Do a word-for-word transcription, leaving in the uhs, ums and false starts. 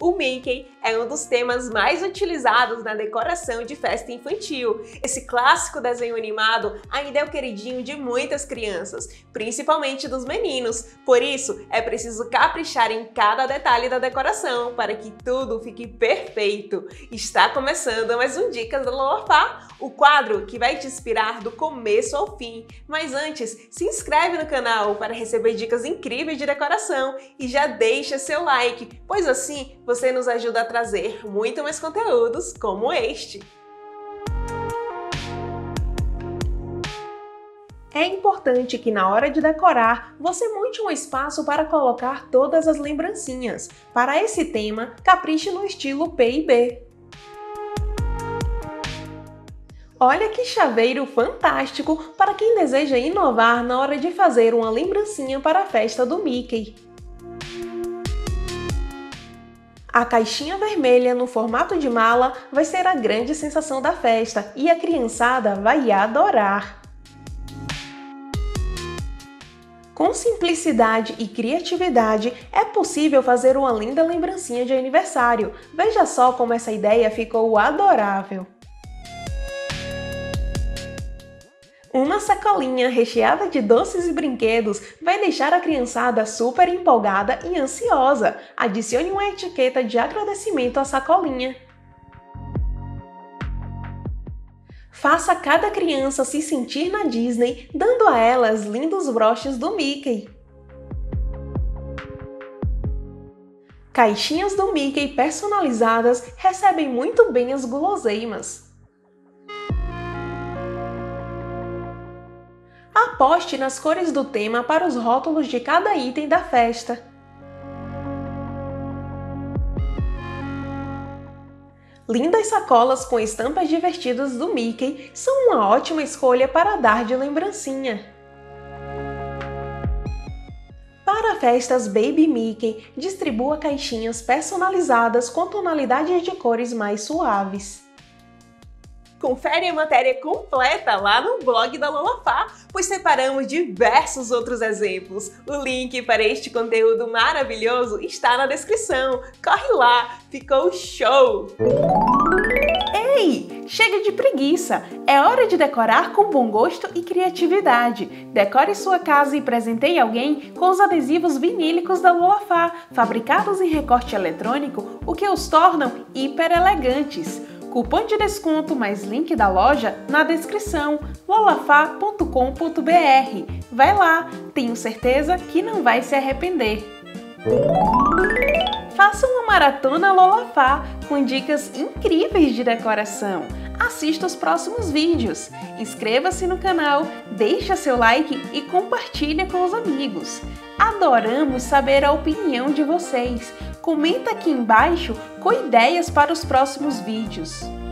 O Mickey é um dos temas mais utilizados na decoração de festa infantil. Esse clássico desenho animado ainda é o queridinho de muitas crianças, principalmente dos meninos. Por isso, é preciso caprichar em cada detalhe da decoração para que tudo fique perfeito. Está começando mais um Dicas da Lolafá, o quadro que vai te inspirar do começo ao fim. Mas antes, se inscreve no canal para receber dicas incríveis de decoração e já deixa seu like, pois assim você nos ajuda a trazer muito mais conteúdos como este. É importante que na hora de decorar, você monte um espaço para colocar todas as lembrancinhas. Para esse tema, capriche no estilo P e B. Olha que chaveiro fantástico para quem deseja inovar na hora de fazer uma lembrancinha para a festa do Mickey. A caixinha vermelha no formato de mala vai ser a grande sensação da festa e a criançada vai adorar. Com simplicidade e criatividade, é possível fazer uma linda lembrancinha de aniversário. Veja só como essa ideia ficou adorável! Uma sacolinha recheada de doces e brinquedos vai deixar a criançada super empolgada e ansiosa. Adicione uma etiqueta de agradecimento à sacolinha. Faça cada criança se sentir na Disney, dando a elas lindos broches do Mickey. Caixinhas do Mickey personalizadas recebem muito bem as guloseimas. Aposte nas cores do tema para os rótulos de cada item da festa. Lindas sacolas com estampas divertidas do Mickey são uma ótima escolha para dar de lembrancinha. Para festas Baby Mickey, distribua caixinhas personalizadas com tonalidades de cores mais suaves. Confere a matéria completa lá no blog da Lolafá, pois separamos diversos outros exemplos. O link para este conteúdo maravilhoso está na descrição. Corre lá, ficou show! Ei, chega de preguiça! É hora de decorar com bom gosto e criatividade. Decore sua casa e presenteie alguém com os adesivos vinílicos da Lolafá, fabricados em recorte eletrônico, o que os tornam hiper elegantes. Cupom de desconto mais link da loja na descrição, lolafá ponto com ponto br. Vai lá, tenho certeza que não vai se arrepender. Faça uma maratona Lolafá com dicas incríveis de decoração. Assista os próximos vídeos, inscreva-se no canal, deixa seu like e compartilhe com os amigos. Adoramos saber a opinião de vocês. Comenta aqui embaixo com ideias para os próximos vídeos.